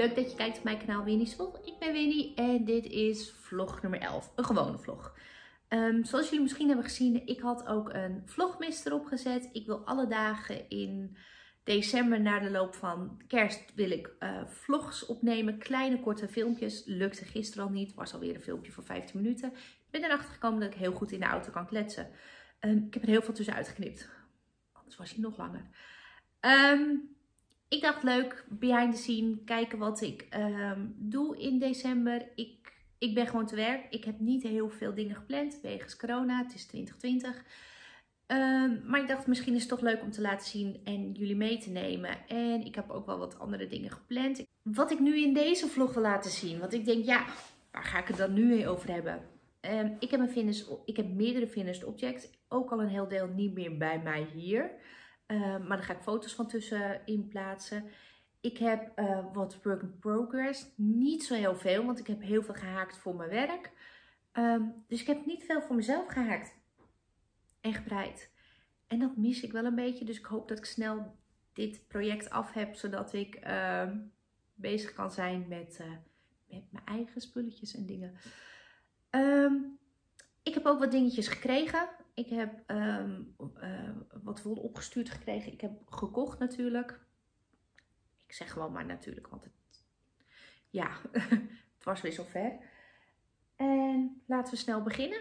Leuk dat je kijkt op mijn kanaal Winnie's Vlog. Ik ben Winnie en dit is vlog nummer 11. Een gewone vlog. Zoals jullie misschien hebben gezien, ik had ook een vlogmis erop gezet. Ik wil alle dagen in december na de loop van kerst wil ik vlogs opnemen. Kleine korte filmpjes. Lukte gisteren al niet. Was alweer een filmpje voor 15 minuten. Ik ben erachter gekomen dat ik heel goed in de auto kan kletsen. Ik heb er heel veel tussenuit geknipt. Anders was hij nog langer. Ik dacht leuk, behind the scene, kijken wat ik doe in december. Ik ben gewoon te werk. Ik heb niet heel veel dingen gepland wegens corona. Het is 2020. Maar ik dacht misschien is het toch leuk om te laten zien en jullie mee te nemen. En ik heb ook wel wat andere dingen gepland. Wat ik nu in deze vlog wil laten zien. Want ik denk, ja, waar ga ik het dan nu over hebben? Ik heb meerdere finished objects. Ook al een heel deel niet meer bij mij hier. Maar daar ga ik foto's van tussenin plaatsen. Ik heb wat work in progress. Niet zo heel veel, want ik heb heel veel gehaakt voor mijn werk. Dus ik heb niet veel voor mezelf gehaakt. En gebreid. En dat mis ik wel een beetje. Dus ik hoop dat ik snel dit project af heb. Zodat ik bezig kan zijn met mijn eigen spulletjes en dingen. Ik heb ook wat dingetjes gekregen. Ik heb wat wol opgestuurd gekregen. Ik heb gekocht natuurlijk. Ik zeg gewoon maar natuurlijk, want het was weer zover. En laten we snel beginnen.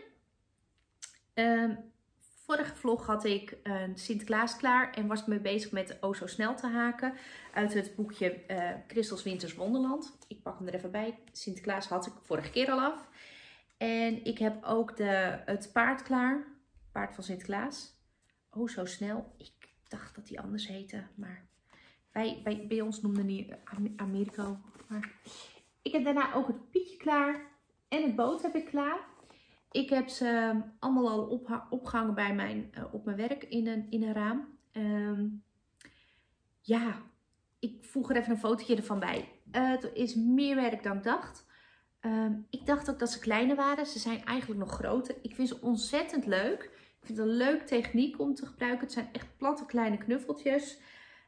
Vorige vlog had ik Sinterklaas klaar en was ik mee bezig met O Zo Snel te haken. Uit het boekje Christels Winters Wonderland. Ik pak hem er even bij. Sinterklaas had ik vorige keer al af. En ik heb ook het paard klaar. Paard van Sinterklaas. Oh, zo snel. Ik dacht dat die anders heette. Maar bij ons noemde die Americo. Maar ik heb daarna ook het pietje klaar. En het boot heb ik klaar. Ik heb ze allemaal al opgehangen bij op mijn werk in een raam. Ik voeg er even een fotootje ervan bij. Het is meer werk dan ik dacht. Ik dacht ook dat ze kleiner waren. Ze zijn eigenlijk nog groter. Ik vind ze ontzettend leuk. Ik vind het een leuke techniek om te gebruiken. Het zijn echt platte kleine knuffeltjes.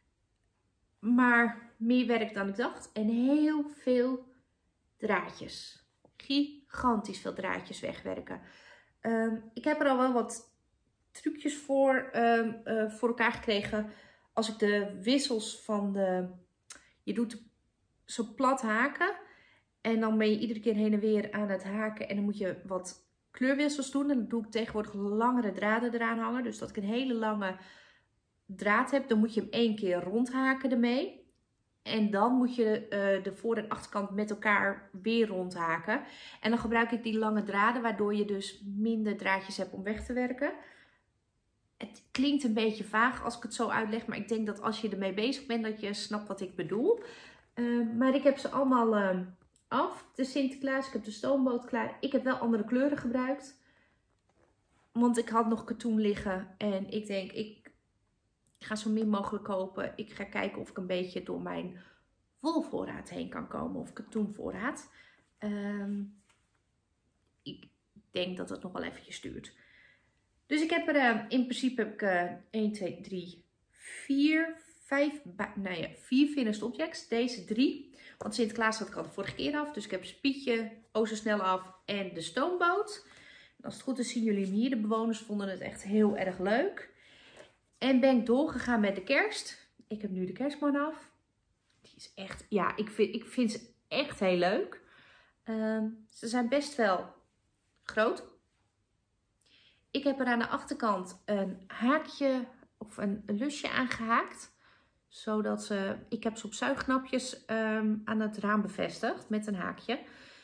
Maar meer werk dan ik dacht. En heel veel draadjes. Gigantisch veel draadjes wegwerken. Ik heb er al wel wat trucjes voor elkaar gekregen. Als ik de wissels van je doet zo plat haken. En dan ben je iedere keer heen en weer aan het haken. En dan moet je wat kleurwissels doen. En dan doe ik tegenwoordig langere draden eraan hangen. Dus dat ik een hele lange draad heb. Dan moet je hem 1 keer rondhaken ermee. En dan moet je de voor- en achterkant met elkaar weer rondhaken. En dan gebruik ik die lange draden. Waardoor je dus minder draadjes hebt om weg te werken. Het klinkt een beetje vaag als ik het zo uitleg. Maar ik denk dat als je ermee bezig bent dat je snapt wat ik bedoel. Maar ik heb ze allemaal af. De Sinterklaas, ik heb de stoomboot klaar. Ik heb wel andere kleuren gebruikt. Want ik had nog katoen liggen. En ik denk, ik ga zo min mogelijk kopen. Ik ga kijken of ik een beetje door mijn wolvoorraad heen kan komen. Of katoenvoorraad. Ik denk dat het nog wel eventjes duurt. Dus ik heb er in principe 1, 2, 3, 4, 4 finished objects. Deze 3. Want Sinterklaas had ik al de vorige keer af. Dus ik heb Spietje, O Zo Snel af en de stoomboot. En als het goed is zien jullie hem hier. De bewoners vonden het echt heel erg leuk. En ben ik doorgegaan met de kerst. Ik heb nu de kerstman af. Die is echt, ja, ik vind ze echt heel leuk. Ze zijn best wel groot. Ik heb er aan de achterkant een haakje of een lusje aangehaakt. Zodat ik heb ze op zuignapjes aan het raam bevestigd met een haakje.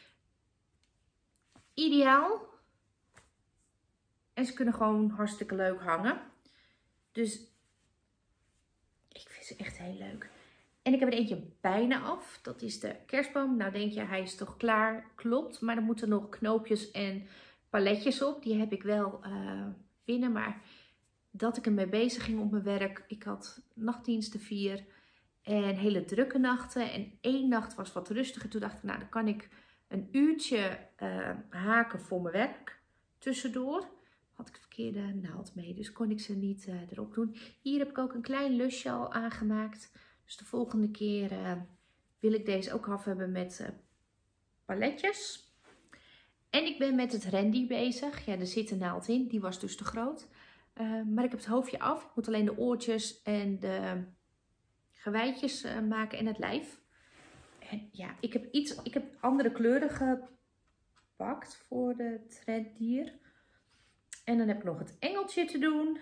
Ideaal. En ze kunnen gewoon hartstikke leuk hangen. Dus ik vind ze echt heel leuk. En ik heb er eentje bijna af. Dat is de kerstboom. Nou denk je, hij is toch klaar? Klopt. Maar er moeten nog knoopjes en paletjes op. Die heb ik wel binnen. Maar dat ik ermee bezig ging op mijn werk. Ik had nachtdiensten 4 en hele drukke nachten. En 1 nacht was wat rustiger. Toen dacht ik, nou dan kan ik een uurtje haken voor mijn werk. Tussendoor had ik de verkeerde naald mee. Dus kon ik ze niet erop doen. Hier heb ik ook een klein lusje al aangemaakt. Dus de volgende keer wil ik deze ook af hebben met paletjes. En ik ben met het rendier bezig. Ja, er zit een naald in. Die was dus te groot. Maar ik heb het hoofdje af. Ik moet alleen de oortjes en de gewijtjes maken en het lijf. En ja, ik heb andere kleuren gepakt voor het rendier. En dan heb ik nog het engeltje te doen.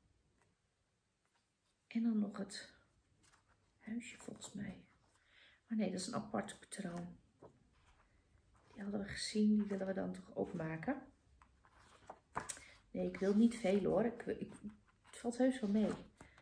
En dan nog het huisje volgens mij. Oh nee, dat is een apart patroon. Die hadden we gezien, die willen we dan toch ook maken. Nee, ik wil niet veel hoor. Het valt heus wel mee.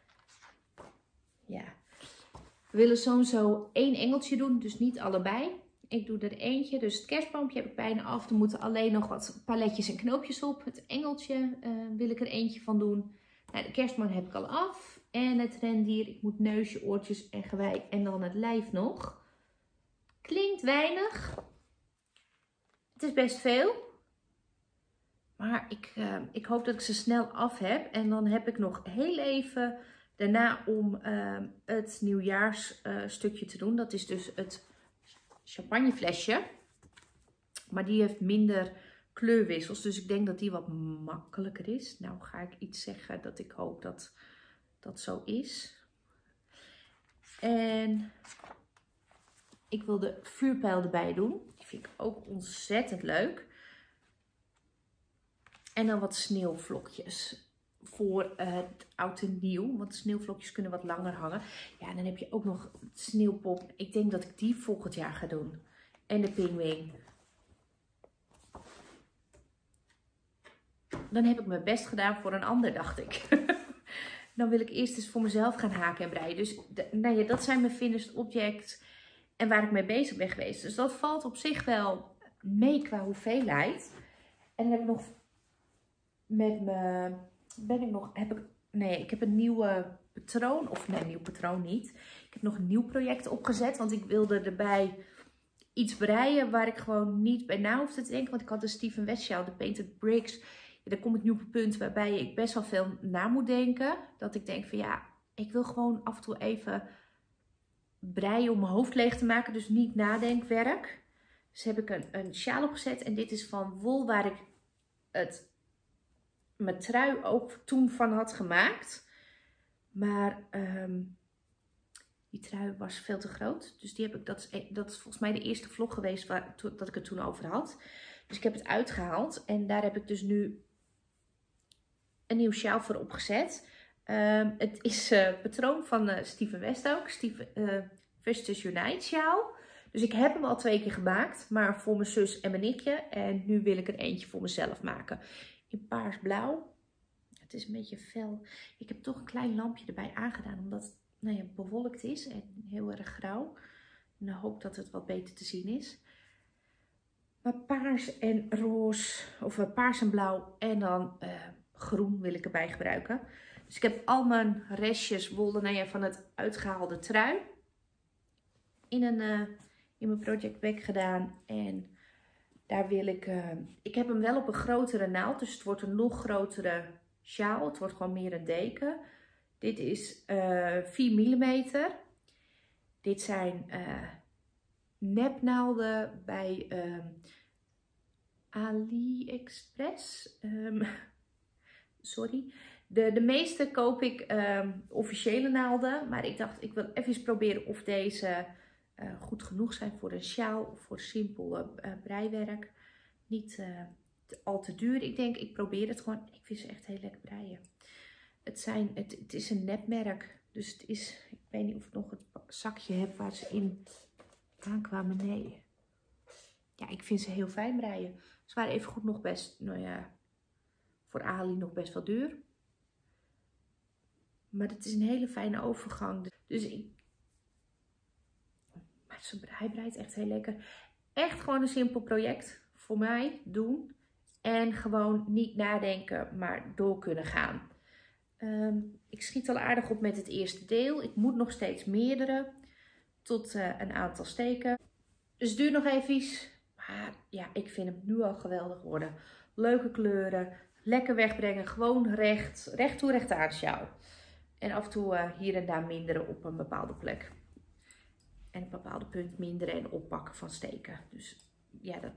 Ja. We willen zo 1 engeltje doen, dus niet allebei. Ik doe er eentje, dus het kerstboompje heb ik bijna af. Er moeten alleen nog wat paletjes en knoopjes op. Het engeltje wil ik er eentje van doen. Nou, de kerstboom heb ik al af. En het rendier, ik moet neusje, oortjes en gewei en dan het lijf nog. Klinkt weinig. Het is best veel. Maar ik hoop dat ik ze snel af heb. En dan heb ik nog heel even daarna om het nieuwjaarsstukje te doen. Dat is dus het champagneflesje. Maar die heeft minder kleurwissels. Dus ik denk dat die wat makkelijker is. Nou ga ik iets zeggen dat ik hoop dat dat zo is. En ik wil de vuurpijl erbij doen. Die vind ik ook ontzettend leuk. En dan wat sneeuwvlokjes voor het oud en nieuw. Want de sneeuwvlokjes kunnen wat langer hangen. Ja, en dan heb je ook nog sneeuwpop. Ik denk dat ik die volgend jaar ga doen. En de pinguïn. Dan heb ik mijn best gedaan voor een ander, dacht ik. Dan wil ik eerst eens voor mezelf gaan haken en breien. Dus nou ja, dat zijn mijn finished objects. En waar ik mee bezig ben geweest. Dus dat valt op zich wel mee qua hoeveelheid. En dan heb ik nog ik heb een nieuwe patroon. Of nee, een nieuw patroon niet. Ik heb nog een nieuw project opgezet. Want ik wilde erbij iets breien waar ik gewoon niet bij na hoefde te denken. Want ik had de Steven West sjaal, de Painted Bricks. Ja, daar kom ik nu op een punt waarbij ik best wel veel na moet denken. Dat ik denk van ja, ik wil gewoon af en toe even breien om mijn hoofd leeg te maken. Dus niet nadenkwerk. Dus heb ik een sjaal opgezet. En dit is van wol waar ik mijn trui ook toen van had gemaakt. Maar die trui was veel te groot. Dus die heb ik, dat is volgens mij de eerste vlog geweest dat ik het toen over had. Dus ik heb het uitgehaald. En daar heb ik dus nu een nieuw sjaal voor opgezet. Het is patroon van Steven West ook. Steven Vestus Unite sjaal. Dus ik heb hem al 2 keer gemaakt. Maar voor mijn zus en mijn nichtje. En nu wil ik er eentje voor mezelf maken. In paarsblauw. Het is een beetje fel. Ik heb toch een klein lampje erbij aangedaan. Omdat het nou ja, bewolkt is. En heel erg grauw. En dan hoop ik dat het wat beter te zien is. Maar paars en roze. Of paars en blauw. En dan groen wil ik erbij gebruiken. Dus ik heb al mijn restjes wol van het uitgehaalde trui. In mijn project bag gedaan. En daar wil ik heb hem wel op een grotere naald. Dus het wordt een nog grotere sjaal. Het wordt gewoon meer een deken. Dit is 4 mm. Dit zijn nepnaalden bij AliExpress. Sorry. De meeste koop ik officiële naalden. Maar ik dacht, ik wil even proberen of deze goed genoeg zijn voor een sjaal of voor simpel breiwerk. Niet al te duur. Ik denk, ik probeer het gewoon. Ik vind ze echt heel lekker breien. Het is een nepmerk. Dus het is, ik weet niet of ik nog het zakje heb waar ze in aankwamen. Nee. Ja, ik vind ze heel fijn breien. Ze waren even goed nog best, nou ja, voor Ali nog best wel duur. Maar het is een hele fijne overgang. Dus hij breidt echt heel lekker. Echt gewoon een simpel project voor mij doen. En gewoon niet nadenken, maar door kunnen gaan. Ik schiet al aardig op met het eerste deel. Ik moet nog steeds meerdere. Tot een aantal steken. Dus het duurt nog even. Maar ja, ik vind hem nu al geweldig worden. Leuke kleuren. Lekker wegbrengen. Gewoon recht toe recht aan sjaal. En af en toe hier en daar minderen op een bepaalde plek. En een bepaalde punt minderen en oppakken van steken. Dus ja, dat.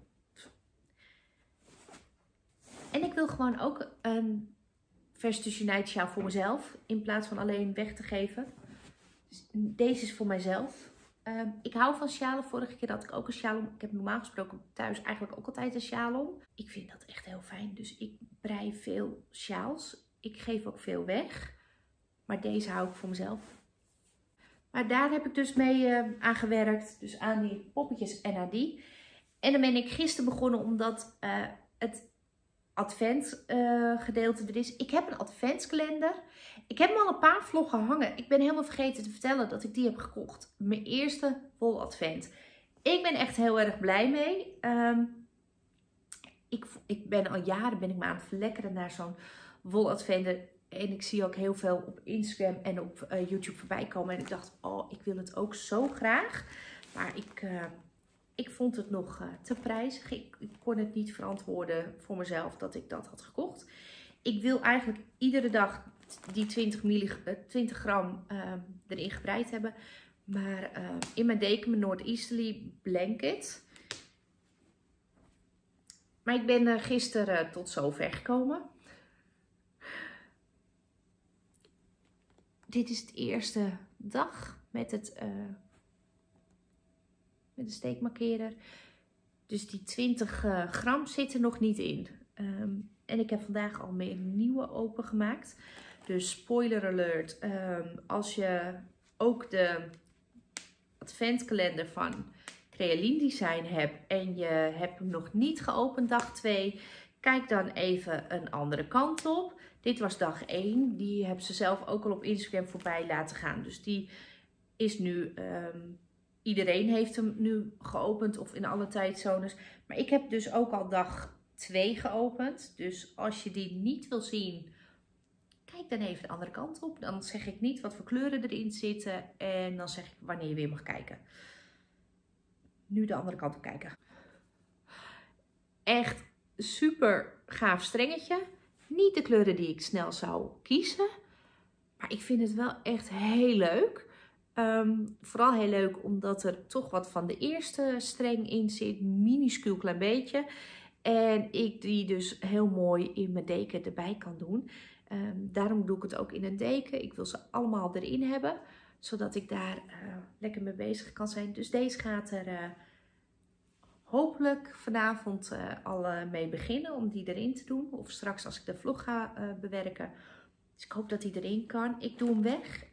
En ik wil gewoon ook een verse voor mezelf. In plaats van alleen weg te geven. Dus deze is voor mijzelf. Ik hou van sjalen. Vorige keer had ik ook een sjaal om. Ik heb normaal gesproken thuis eigenlijk ook altijd een sjaal om. Ik vind dat echt heel fijn. Dus ik brei veel sjaals. Ik geef ook veel weg. Maar deze hou ik voor mezelf. Maar daar heb ik dus mee aan gewerkt. Dus aan die poppetjes en aan die. En dan ben ik gisteren begonnen omdat het advent gedeelte er is. Ik heb een adventskalender. Ik heb hem al een paar vloggen hangen. Ik ben helemaal vergeten te vertellen dat ik die heb gekocht. Mijn eerste wol advent. Ik ben echt heel erg blij mee. Ik ben al jaren me aan het verlekkeren naar zo'n wol advent. En ik zie ook heel veel op Instagram en op YouTube voorbij komen. En ik dacht, oh, ik wil het ook zo graag. Maar ik vond het nog te prijzig. Ik kon het niet verantwoorden voor mezelf dat ik dat had gekocht. Ik wil eigenlijk iedere dag die 20 gram erin gebreid hebben. Maar in mijn deken, mijn Northeasterly blanket. Maar ik ben gisteren tot zover gekomen. Dit is de eerste dag met de steekmarkerer. Dus die 20 gram zit er nog niet in. En ik heb vandaag al een nieuwe opengemaakt. Dus spoiler alert. Als je ook de adventkalender van Crealine Design hebt en je hebt hem nog niet geopend dag 2. Kijk dan even een andere kant op. Dit was dag 1. Die hebben ze zelf ook al op Instagram voorbij laten gaan. Dus die is nu... iedereen heeft hem nu geopend of in alle tijdzones. Maar ik heb dus ook al dag 2 geopend. Dus als je die niet wil zien, kijk dan even de andere kant op. Dan zeg ik niet wat voor kleuren erin zitten. En dan zeg ik wanneer je weer mag kijken. Nu de andere kant op kijken. Echt super gaaf strengetje. Niet de kleuren die ik snel zou kiezen. Maar ik vind het wel echt heel leuk. Vooral heel leuk omdat er toch wat van de eerste streng in zit. Minuscuul klein beetje. En ik die dus heel mooi in mijn deken erbij kan doen. Daarom doe ik het ook in een deken. Ik wil ze allemaal erin hebben. Zodat ik daar lekker mee bezig kan zijn. Dus deze gaat er hopelijk vanavond al mee beginnen. Om die erin te doen. Of straks als ik de vlog ga bewerken. Dus ik hoop dat hij erin kan. Ik doe hem weg.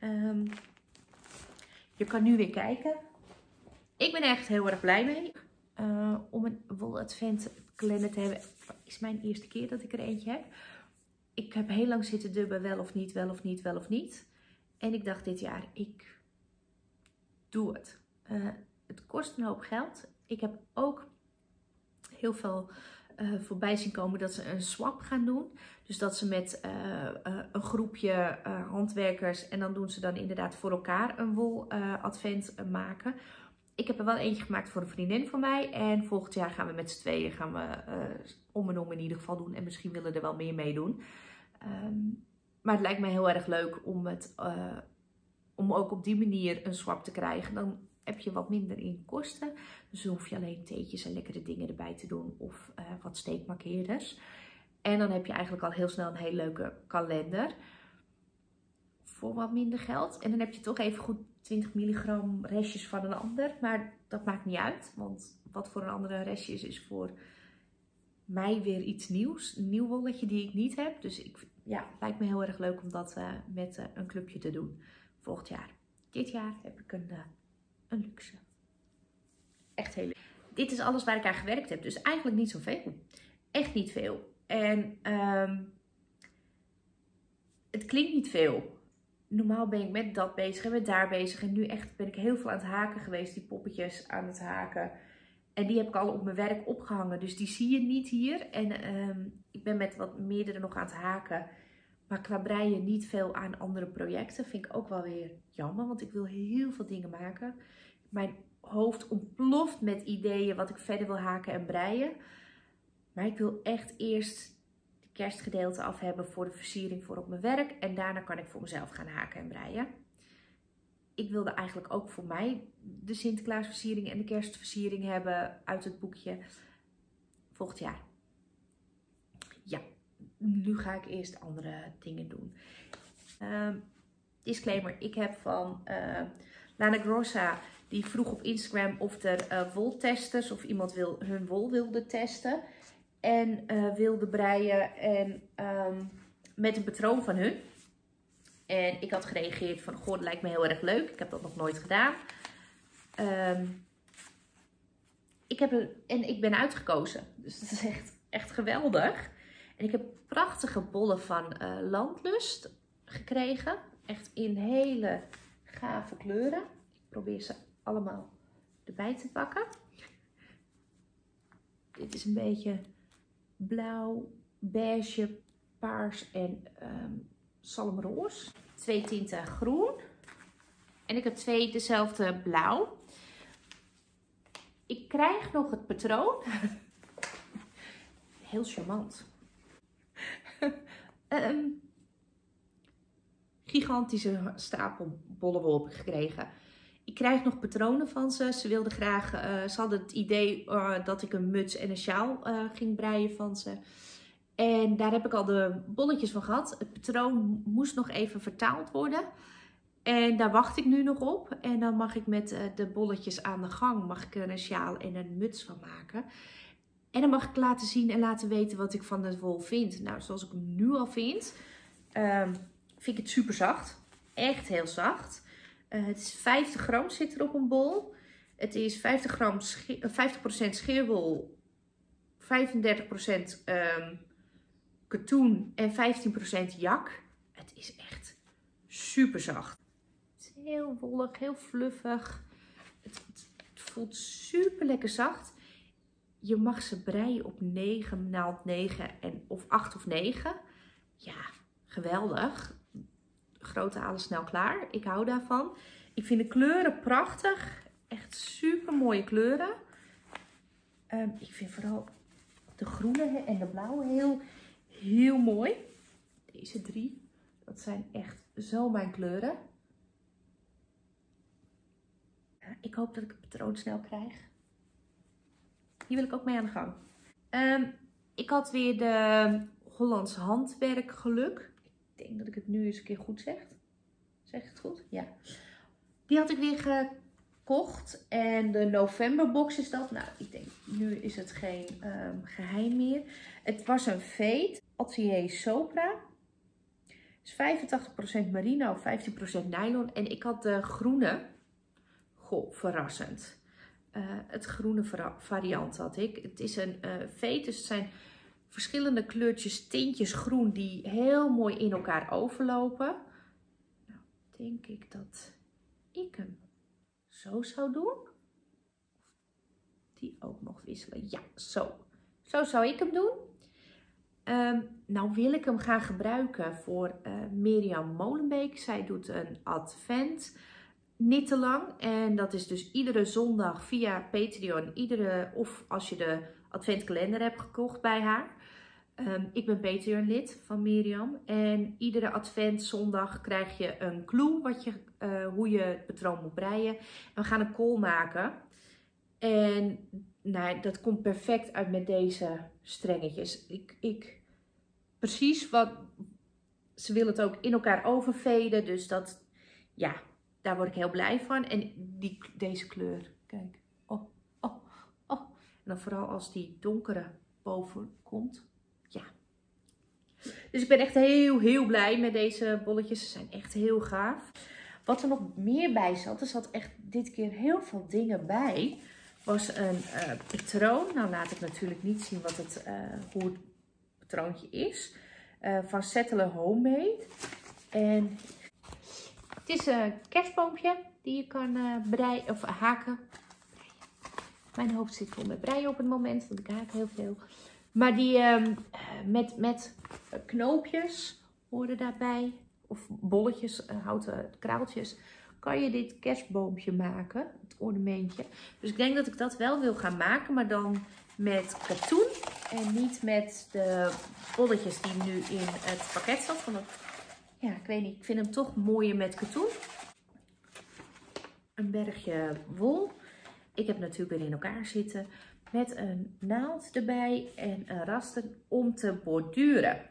Je kan nu weer kijken. Ik ben echt heel erg blij mee. Om een wol advent kalender te hebben. Is mijn eerste keer dat ik er eentje heb. Ik heb heel lang zitten dubben. Wel of niet, wel of niet, wel of niet. En ik dacht dit jaar, ik doe het. Het kost een hoop geld. Ik heb ook heel veel voorbij zien komen dat ze een swap gaan doen. Dus dat ze met een groepje handwerkers en dan doen ze dan inderdaad voor elkaar een wol advent maken. Ik heb er wel eentje gemaakt voor een vriendin van mij. En volgend jaar gaan we met z'n tweeën om en om in ieder geval doen. En misschien willen er wel meer meedoen. Maar het lijkt mij heel erg leuk om ook op die manier een swap te krijgen. Dan heb je wat minder in kosten. Dus dan hoef je alleen theetjes en lekkere dingen erbij te doen. Of wat steekmarkeerders. En dan heb je eigenlijk al heel snel een hele leuke kalender. Voor wat minder geld. En dan heb je toch even goed 20 milligram restjes van een ander. Maar dat maakt niet uit. Want wat voor een andere restje is voor mij weer iets nieuws. Een nieuw wolletje die ik niet heb. Dus het lijkt me heel erg leuk om dat met een clubje te doen. Volgend jaar. Dit jaar heb ik een luxe. Echt heel leuk. Dit is alles waar ik aan gewerkt heb. Dus eigenlijk niet zoveel. Echt niet veel. En het klinkt niet veel. Normaal ben ik met dat bezig en met daar bezig. En nu echt ben ik heel veel aan het haken geweest. Die poppetjes aan het haken. En die heb ik al op mijn werk opgehangen. Dus die zie je niet hier. En ik ben met wat meerdere nog aan het haken. Maar qua breien niet veel aan andere projecten. Vind ik ook wel weer jammer. Want ik wil heel veel dingen maken. Mijn hoofd ontploft met ideeën wat ik verder wil haken en breien. Maar ik wil echt eerst de kerstgedeelte af hebben voor de versiering voor op mijn werk. En daarna kan ik voor mezelf gaan haken en breien. ik wilde eigenlijk ook voor mij de Sinterklaasversiering en de kerstversiering hebben uit het boekje volgend jaar. Ja, nu ga ik eerst andere dingen doen. Disclaimer, ik heb van Lana Grossa, die vroeg op Instagram of er woltesters of iemand hun wol wilde testen. En wilde breien en met een patroon van hun. En ik had gereageerd van, goh, dat lijkt me heel erg leuk. Ik heb dat nog nooit gedaan. Ik ben uitgekozen. Dus dat is echt geweldig. En ik heb prachtige bollen van Landlust gekregen. Echt in hele gave kleuren. Ik probeer ze allemaal erbij te pakken. Dit is een beetje blauw, beige, paars en zalmroos. 2 tinten groen. En ik heb 2 dezelfde blauw. Ik krijg nog het patroon. Heel charmant. Gigantische stapel bollenwol heb ik gekregen. Ik krijg nog patronen van ze. Ze wilden graag, ze hadden het idee dat ik een muts en een sjaal ging breien van ze. En daar heb ik al de bolletjes van gehad. Het patroon moest nog even vertaald worden. En daar wacht ik nu nog op. En dan mag ik met de bolletjes aan de gang, mag ik er een sjaal en een muts van maken. En dan mag ik laten zien en laten weten wat ik van de wol vind. Nou, zoals ik hem nu al vind, vind ik het super zacht. Echt heel zacht. Het is 50 gram zit er op een bol. Het is 50 gram 50% scheerwol, 35% katoen en 15% jak. Het is echt super zacht. Het is heel wollig, heel fluffig. Het voelt super lekker zacht. Je mag ze breien op 9, naald 9 of 8 of 9. Ja, geweldig. Grote halen snel klaar. Ik hou daarvan. Ik vind de kleuren prachtig. Echt super mooie kleuren. Ik vind vooral de groene en de blauwe heel mooi. Deze 3. Dat zijn echt zo mijn kleuren. Ik hoop dat ik het patroon snel krijg. Hier wil ik ook mee aan de gang. Ik had weer de Hollands handwerk geluk. Ik denk dat ik het nu eens een keer goed zeg. Zeg ik het goed? Ja. Die had ik weer gekocht. En de novemberbox is dat. Nou, ik denk nu is het geen geheim meer. Het was een veet. Atelier Sopra. Dus 85% merino, 15% nylon. En ik had de groene. Goh, verrassend. Het groene variant had ik. Het is een veet, dus het zijn verschillende kleurtjes, tintjes groen die heel mooi in elkaar overlopen. Nou, denk ik dat ik hem zo zou doen. Die ook nog wisselen. Ja, zo. Zo zou ik hem doen. Nou wil ik hem gaan gebruiken voor Mirjam Molenbeek. Zij doet een advent. Niet te lang. En dat is dus iedere zondag via Patreon. Of als je de adventkalender hebt gekocht bij haar. Ik ben Patreon lid van Mirjam. En iedere adventzondag krijg je een clue hoe je het patroon moet breien. En we gaan een call maken. En nou, dat komt perfect uit met deze strengetjes. Precies wat... Ze wil het ook in elkaar overveden. Dus dat... Ja... Daar word ik heel blij van. En deze kleur, kijk. Oh, oh, oh. En dan vooral als die donkere boven komt. Ja. Dus ik ben echt heel blij met deze bolletjes. Ze zijn echt heel gaaf. Wat er nog meer bij zat, er zat echt dit keer heel veel dingen bij. Was een patroon. Nou laat ik natuurlijk niet zien hoe het patroontje is. Van Settler Homemade. En... Het is een kerstboompje die je kan breien of haken. Mijn hoofd zit vol met breien op het moment, want ik haak heel veel. Maar die met knoopjes horen daarbij, of bolletjes, houten kraaltjes, kan je dit kerstboompje maken, het ornamentje. Dus ik denk dat ik dat wel wil gaan maken, maar dan met katoen en niet met de bolletjes die nu in het pakket zat. Ja, ik weet niet. Ik vind hem toch mooier met katoen. een bergje wol. Ik heb natuurlijk weer in elkaar zitten. Met een naald erbij en een raster om te borduren.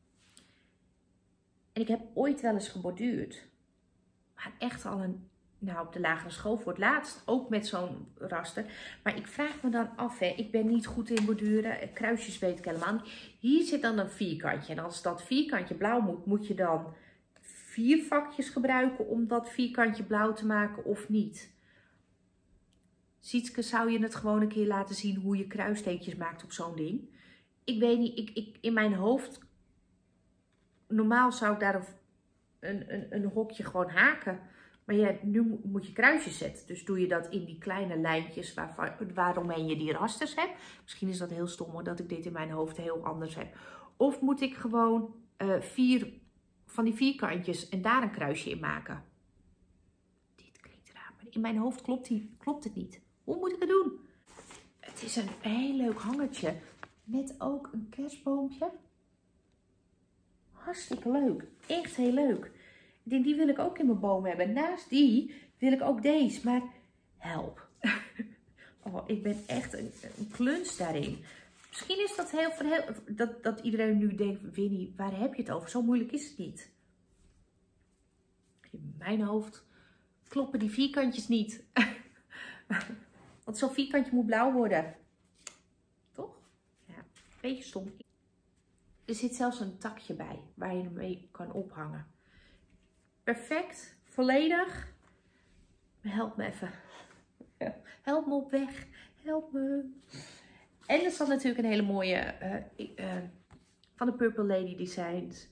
En ik heb ooit wel eens geborduurd. Maar echt al op de lagere school voor het laatst. Ook met zo'n raster. Maar ik vraag me dan af, hè. Ik ben niet goed in borduren. Kruisjes weet ik helemaal niet. Hier zit dan een vierkantje. En als dat vierkantje blauw moet, moet je dan 4 vakjes gebruiken om dat vierkantje blauw te maken of niet? Sietske, zou je het gewoon een keer laten zien hoe je kruissteekjes maakt op zo'n ding? Ik weet niet, in mijn hoofd, normaal zou ik daar een hokje gewoon haken. Maar ja, nu moet je kruisjes zetten. Dus doe je dat in die kleine lijntjes waaromheen je die rasters hebt. Misschien is dat heel stom hoor, dat ik dit in mijn hoofd heel anders heb. Of moet ik gewoon 4 van die vierkantjes en daar een kruisje in maken? Dit klinkt raar, maar in mijn hoofd klopt het niet. Hoe moet ik het doen? Het is een heel leuk hangertje met ook een kerstboompje. Hartstikke leuk. Echt heel leuk. Ik denk, die wil ik ook in mijn boom hebben. Naast die wil ik ook deze. Maar help. Oh, ik ben echt een kluns daarin. Misschien is dat dat iedereen nu denkt, Winnie, waar heb je het over? Zo moeilijk is het niet. In mijn hoofd kloppen die vierkantjes niet. Want zo'n vierkantje moet blauw worden. Toch? Ja, een beetje stom. Er zit zelfs een takje bij waar je hem mee kan ophangen. Perfect. Volledig. Help me even. Help me op weg. Help me. En er staat natuurlijk een hele mooie van de Purple Lady Designs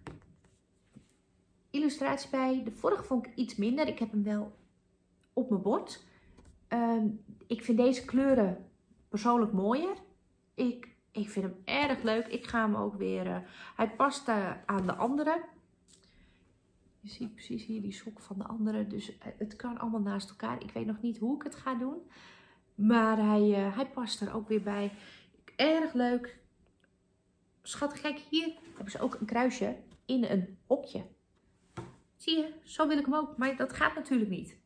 illustratie bij. De vorige vond ik iets minder. Ik heb hem wel op mijn bord. Ik vind deze kleuren persoonlijk mooier. Ik vind hem erg leuk. Ik ga hem ook weer... hij past aan de andere. Je ziet precies hier die sok van de andere. Dus het kan allemaal naast elkaar. Ik weet nog niet hoe ik het ga doen. Maar hij past er ook weer bij. Erg leuk. Schattig, kijk, hier hebben ze ook een kruisje in een hokje. Zie je, zo wil ik hem ook. Maar dat gaat natuurlijk niet.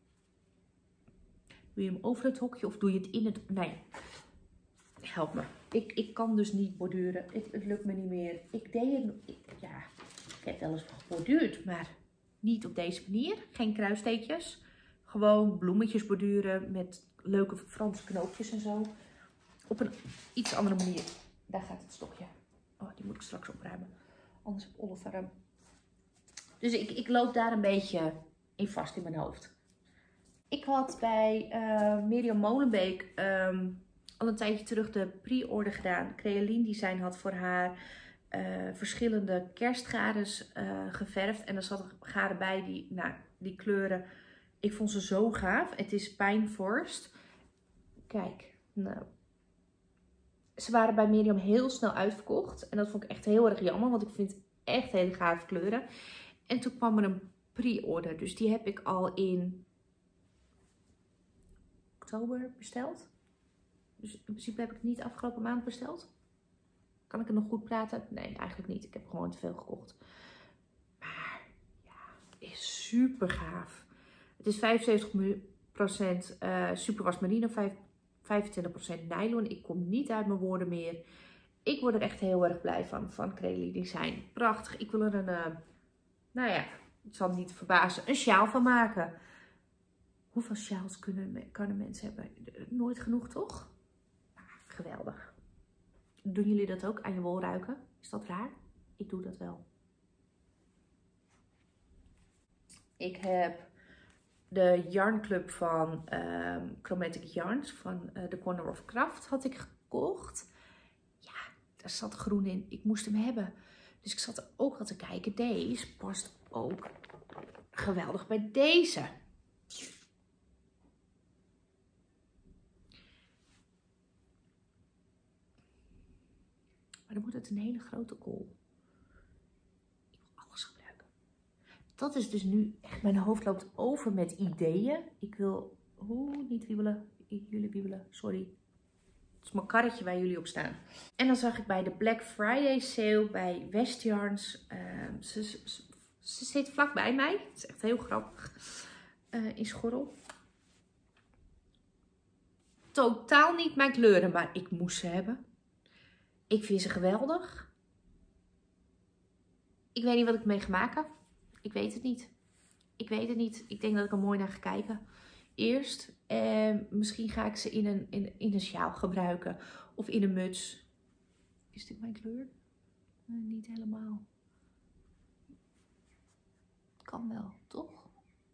Doe je hem over het hokje of doe je het in het... Nee, help me. Ik kan dus niet borduren. Het lukt me niet meer. Ik deed het... Ik heb wel eens geborduurd, maar niet op deze manier. Geen kruissteekjes. Gewoon bloemetjes borduren met leuke Franse knoopjes en zo. Op een iets andere manier. Daar gaat het stokje. Oh, die moet ik straks opruimen. Anders heb ik Oliver hem. Dus ik loop daar een beetje in vast in mijn hoofd. Ik had bij Mirjam Molenbeek al een tijdje terug de pre-order gedaan. Creoline Design had voor haar verschillende kerstgades geverfd. En er zat een gade bij die kleuren. Ik vond ze zo gaaf. Het is Pijnvorst. Kijk, nou. Ze waren bij Mirjam heel snel uitverkocht. En dat vond ik echt heel erg jammer. Want ik vind echt hele gave kleuren. En toen kwam er een pre-order. Dus die heb ik al in oktober besteld. Dus in principe heb ik het niet afgelopen maand besteld. Kan ik het nog goed praten? Nee, eigenlijk niet. Ik heb gewoon te veel gekocht. Maar ja, is super gaaf. Het is 75% superwash merino, 25% nylon. Ik kom niet uit mijn woorden meer. Ik word er echt heel erg blij van Creoline Design. Prachtig. Ik wil er het zal me niet verbazen, een sjaal van maken. Hoeveel sjaals kunnen mensen hebben? Nooit genoeg, toch? Geweldig. Doen jullie dat ook, aan je wol ruiken? Is dat raar? Ik doe dat wel. Ik heb de Yarn Club van Chromatic Yarns van The Corner of Craft had ik gekocht. Ja, daar zat groen in. Ik moest hem hebben. Dus ik zat er ook al te kijken. Deze past ook geweldig bij deze. Maar dan moet het een hele grote kool. Ik wil alles gebruiken. Dat is dus nu echt, mijn hoofd loopt over met ideeën. Ik wil, niet wiebelen. Jullie wiebelen, sorry. Het is mijn karretje waar jullie op staan. En dan zag ik bij de Black Friday sale bij West Yarns. Ze zit vlak bij mij. Het is echt heel grappig. in schorrel. Totaal niet mijn kleuren, maar ik moest ze hebben. Ik vind ze geweldig. Ik weet niet wat ik mee ga maken. Ik weet het niet. Ik weet het niet. Ik denk dat ik er mooi naar ga kijken. Eerst. Misschien ga ik ze in een sjaal gebruiken. Of in een muts. Is dit mijn kleur? Niet helemaal. Kan wel, toch?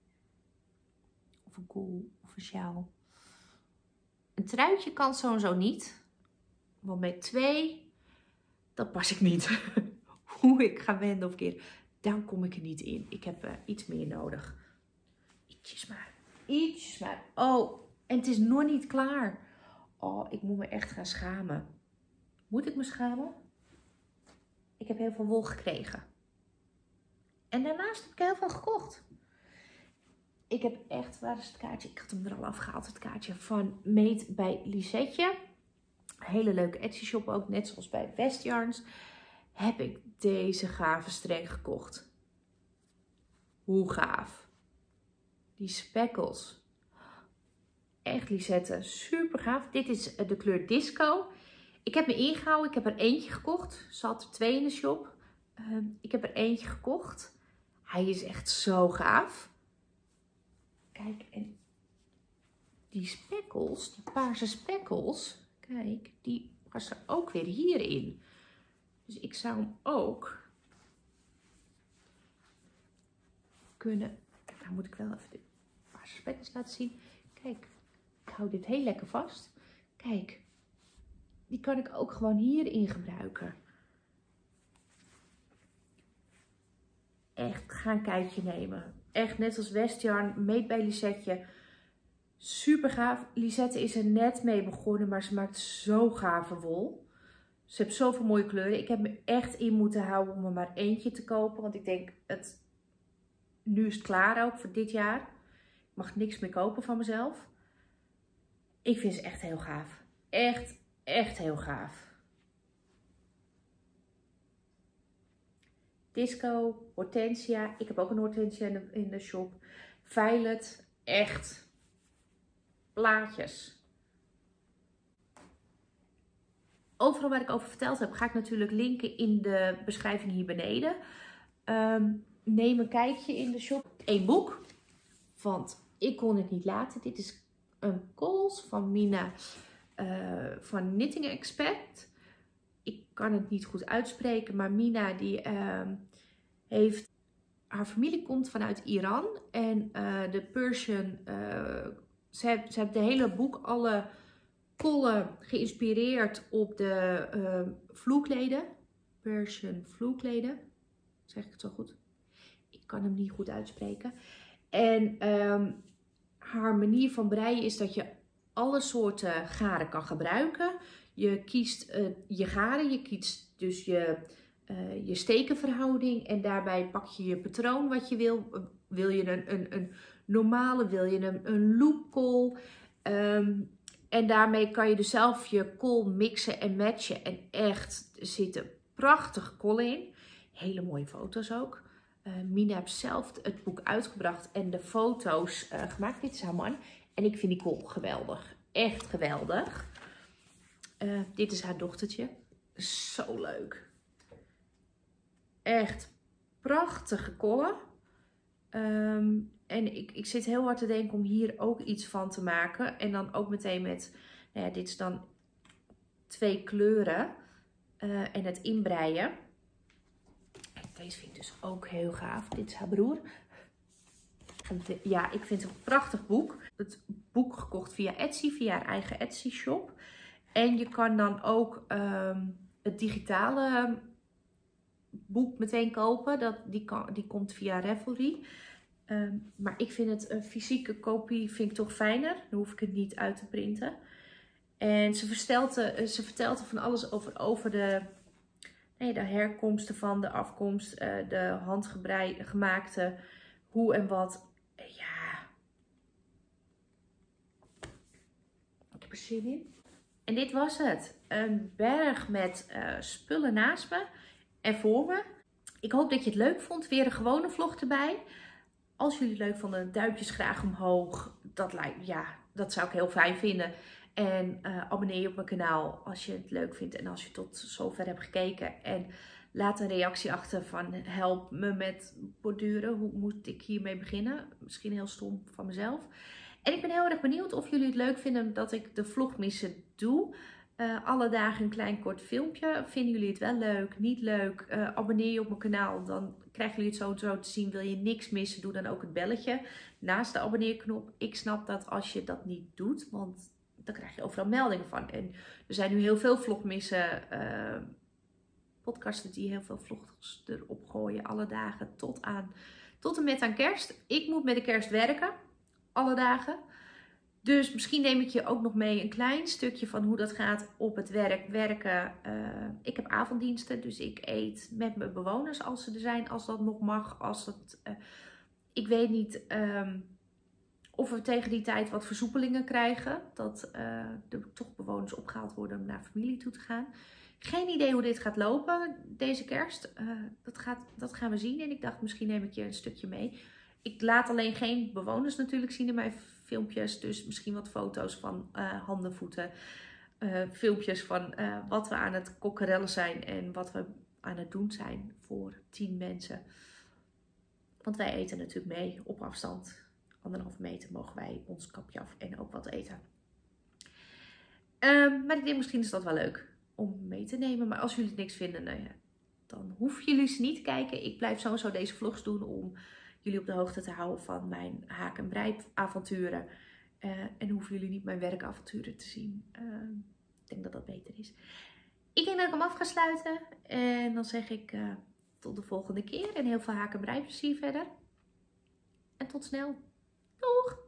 Of een kool of een sjaal. Een truitje kan sowieso niet. Want met 2, dat pas ik niet. Hoe ik ga wenden of keer, daar kom ik er niet in. Ik heb iets meer nodig. Ietsjes maar. Ietsjes maar. Oh, en het is nog niet klaar. Oh, ik moet me echt gaan schamen. Moet ik me schamen? Ik heb heel veel wol gekregen. En daarnaast heb ik heel veel gekocht. Ik heb echt, waar is het kaartje? Ik had hem er al afgehaald, het kaartje van Made bij Lisetje. Hele leuke Etsy shop ook, net zoals bij West Yarns. Heb ik deze gave streng gekocht. Hoe gaaf. Die spekkels. Echt Lisette, super gaaf. Dit is de kleur Disco. Ik heb me ingehouden, ik heb er eentje gekocht. Ze had er 2 in de shop. Ik heb er eentje gekocht. Hij is echt zo gaaf. Kijk, en die spekkels, die paarse spekkels, kijk, die was er ook weer hierin. Dus ik zou hem ook kunnen, nou moet ik wel even de paarse spekkels laten zien. Kijk, ik hou dit heel lekker vast. Kijk, die kan ik ook gewoon hierin gebruiken. Echt, ga een kijkje nemen. Echt net als West Yarn, Made bij Lisetje. Super gaaf. Lisette is er net mee begonnen, maar ze maakt zo gave wol. Ze heeft zoveel mooie kleuren. Ik heb me echt in moeten houden om er maar eentje te kopen. Want ik denk, nu is het klaar ook voor dit jaar. Ik mag niks meer kopen van mezelf. Ik vind ze echt heel gaaf. Echt, echt heel gaaf. Disco, Hortensia. Ik heb ook een Hortensia in de shop. Violet. Echt. Plaatjes. Overal waar ik over verteld heb, ga ik natuurlijk linken in de beschrijving hier beneden. Neem een kijkje in de shop. 1 boek. Want ik kon het niet laten. Dit is een Cols van Mina van Knitting Expert. Ik kan het niet goed uitspreken, maar Mina die heeft... Haar familie komt vanuit Iran. En de Persian... Ze heeft de hele boek, alle kollen geïnspireerd op de vloerkleden. Persian vloerkleden. Zeg ik het zo goed? Ik kan hem niet goed uitspreken. En haar manier van breien is dat je alle soorten garen kan gebruiken. Je kiest je garen, je kiest dus je stekenverhouding en daarbij pak je je patroon wat je wil. Wil je een normale, wil je een loopkool. En daarmee kan je dus zelf je kool mixen en matchen. En echt, er zitten prachtige kollen in. Hele mooie foto's ook. Mina heeft zelf het boek uitgebracht en de foto's gemaakt. Dit is haar man. En ik vind die kool geweldig. Echt geweldig. Dit is haar dochtertje. Zo leuk. Echt prachtige kollen. En ik zit heel hard te denken om hier ook iets van te maken. En dan ook meteen met, nou ja, dit is dan 2 kleuren. En het inbreien. Deze vind ik dus ook heel gaaf. Dit is haar broer. Ja, ik vind het een prachtig boek. Het boek gekocht via Etsy, via haar eigen Etsy shop. En je kan dan ook het digitale boek meteen kopen. Die komt via Ravelry. Maar ik vind het een fysieke kopie vind ik toch fijner. Dan hoef ik het niet uit te printen. En ze vertelt er van alles over de herkomst ervan, de afkomst, de handgemaakte, hoe en wat. Ja, ik heb er zin in. En dit was het. Een berg met spullen naast me en voor me. Ik hoop dat je het leuk vond. Weer een gewone vlog erbij. Als jullie het leuk vonden, duimpjes graag omhoog. Dat zou ik heel fijn vinden. En abonneer je op mijn kanaal als je het leuk vindt en als je tot zover hebt gekeken. En laat een reactie achter van help me met borduren. Hoe moet ik hiermee beginnen? Misschien heel stom van mezelf. En ik ben heel erg benieuwd of jullie het leuk vinden dat ik de vlogmissen doe. Alle dagen een klein kort filmpje. Vinden jullie het wel leuk? Niet leuk? Abonneer je op mijn kanaal. Dan krijgen jullie het sowieso te zien. Wil je niks missen? Doe dan ook het belletje naast de abonneerknop. Ik snap dat als je dat niet doet. Want dan krijg je overal meldingen van. En er zijn nu heel veel vlogmissen. Podcasten die heel veel vlogs erop gooien. Alle dagen tot en met aan kerst. Ik moet met de kerst werken. Alle dagen. Dus misschien neem ik je ook nog mee een klein stukje van hoe dat gaat op het werken. Ik heb avonddiensten, dus ik eet met mijn bewoners als ze er zijn, als dat nog mag. Ik weet niet of we tegen die tijd wat versoepelingen krijgen. Dat er toch bewoners opgehaald worden om naar familie toe te gaan. Geen idee hoe dit gaat lopen deze kerst. Dat gaan we zien en ik dacht misschien neem ik je een stukje mee. Ik laat alleen geen bewoners natuurlijk zien in mijn filmpjes. Dus misschien wat foto's van handen, voeten. Filmpjes van wat we aan het kokkerellen zijn. En wat we aan het doen zijn voor 10 mensen. Want wij eten natuurlijk mee op afstand. 1,5 meter mogen wij ons kapje af en ook wat eten. Maar ik denk misschien is dat wel leuk om mee te nemen. Maar als jullie het niks vinden, nou ja, dan hoeven jullie ze niet te kijken. Ik blijf sowieso deze vlogs doen om jullie op de hoogte te houden van mijn haak- en breiavonturen. En hoeven jullie niet mijn werkavonturen te zien. Ik denk dat dat beter is. Ik denk dat ik hem af ga sluiten. En dan zeg ik tot de volgende keer. En heel veel haak- en breiplezier verder. En tot snel. Doeg!